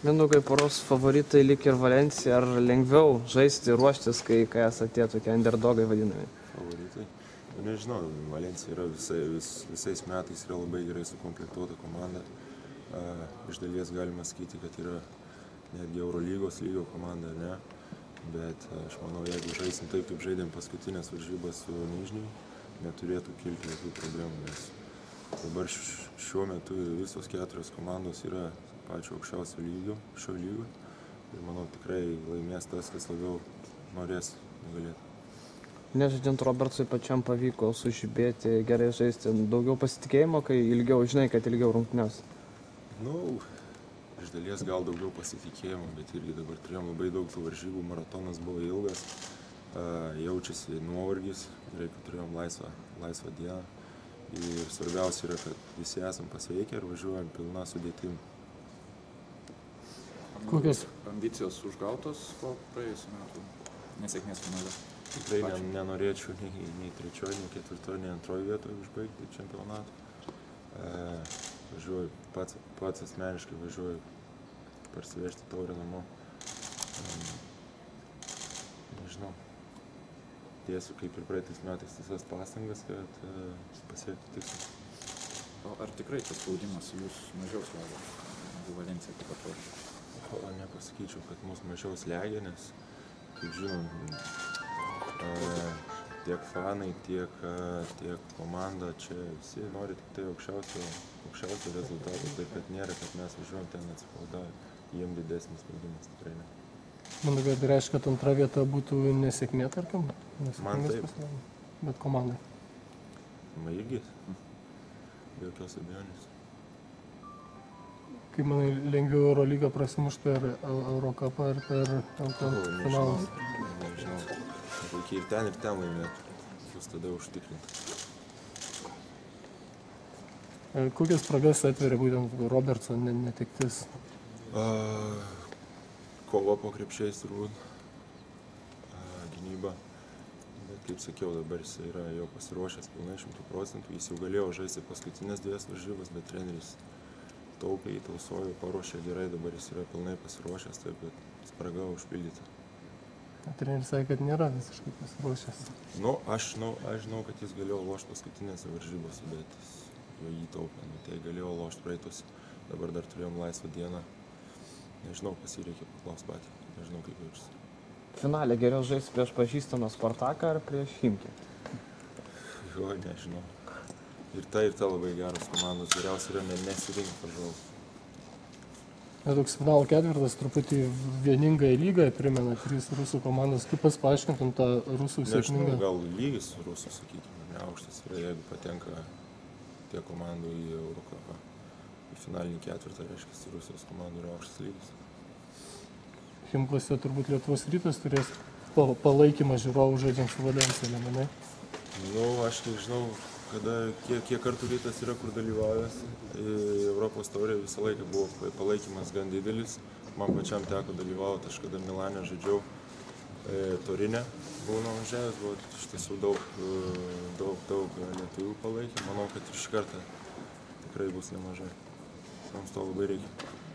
Mindaugai, poros favoritai lik ir Valencija, ar lengviau žaisti, ruoštis, kai esate tie tokie underdogai vadinami? Favoritai? Nežinau, Valencija yra visais metais yra labai gerai sukomplektuota komanda. Iš dalies galima sakyti, kad yra netgi Eurolygos lygio komanda, ne? Bet aš manau, jeigu žaisim taip, kaip žaidėm paskutinės varžybas su Nižniu, neturėtų kilti jokių problemų, nes dabar šiuo metu visos 4 komandos yra pačio aukščiausio lygio, šio lygio. Ir manau, tikrai laimės tas, kas labiau norės nugalėti. Nežaidžiant Robertsui pačiam pavyko sužibėti, gerai žaisti, daugiau pasitikėjimo, kai ilgiau žinai, kad ilgiau rungtyniaus? Nu, iš dalies gal daugiau pasitikėjimo, bet irgi dabar turėjom labai daug tų varžybų, maratonas buvo ilgas, jaučiasi nuovargis, gerai, kad turėjom laisvą dieną. Ir svarbiausia yra, kad visi esam pasveikę ir važiuojam pilna sudėtim. Kokios ambicijos užgautos po praėjusių metų nesėkmės finale? Tikrai nenorėčiau nei 3, nei 4, nei 2 vietoje užbaigti čempionatą. Važiuoju, pats asmeniškai važiuoju parsivežti taurę namo. Nežinau, dėsiu kaip ir praeitais metais visas pastangas, kad pasiekti tikslą. O ar tikrai tas spaudimas jūs mažiau slegia negu Valencija, kaip atrodo? Nepasakyčiau, kad mus mažiau slegia, nes, kaip žinom, tiek fanai, tiek komanda, čia visi nori tik tai aukščiausio rezultato, taip kad nėra, kad mes važiuojam ten atsipalaidavę, jiem didesnis spaudimas tikrai ne. Manau, kad reiškia, kad 2 vieta būtų nesėkmė, tarkim? Man taip. Bet komandai? Man irgi, be jokios abejonės. Kaip manai, lengviau Eurolygą prasimušti per Eurocupą ir per finalus? Nežinau. Reikia ir ten laimėti. Jūs tada užtikrinti. Kokias spragas atveria būtent Robertso netektis? Kova po krepšiais turbūt. Gynyba. Bet kaip sakiau, dabar jis yra jau pasiruošęs pilnai 100%. Jis jau galėjo žaisti paskutinės 2 varžybas, bet treneris taupiai, tausojo, paruošė gerai, dabar jis yra pilnai pasiruošęs, taip kad spraga užpildyta. Treneris sakė, kad nėra visiškai pasiruošęs. Nu, aš žinau, kad jis galėjo lošti paskutinėse varžybose, bet jau jį taupė. Tai galėjo lošti praeitus, dabar dar turėjom laisvą dieną. Nežinau, kas jį reikia paklausti patį, nežinau, kaip jaučiasi. Finale geriau žaisti prieš pažįstamą Spartaką ar prieš Chimki? Jo, nežinau. Ir ta labai geros komandos, geriausia yra nesirinkti varžovų. Toks finalo ketvirtas truputį vieningai lygai primena 3 rusų komandos. Kaip pats paaiškintum tą rusų sėkmingą? Nežinau, gal lygis rusų, sakykime, neaukštas yra, jeigu patenka tie komandų į Eurocupą. Į finalinį ketvirtą, reiškia, Rusijos komandų yra aukštas lygis. Chimkose turbūt Lietuvos Rytas turės palaikymą žiūrovų žaidžiant su Valencija, nemanai? Nu, aš nežinau, kiek kartų Rytas yra kur dalyvavęs. Europos taurė visą laiką buvo palaikymas gan didelis. Man pačiam teko dalyvauti, aš kada Milane žaidžiau Torine, buvau nuvažiavęs, buvo iš tiesų daug lietuvių palaikymų. Manau, kad ir šį kartą tikrai bus nemažai. Mums to labai reikia.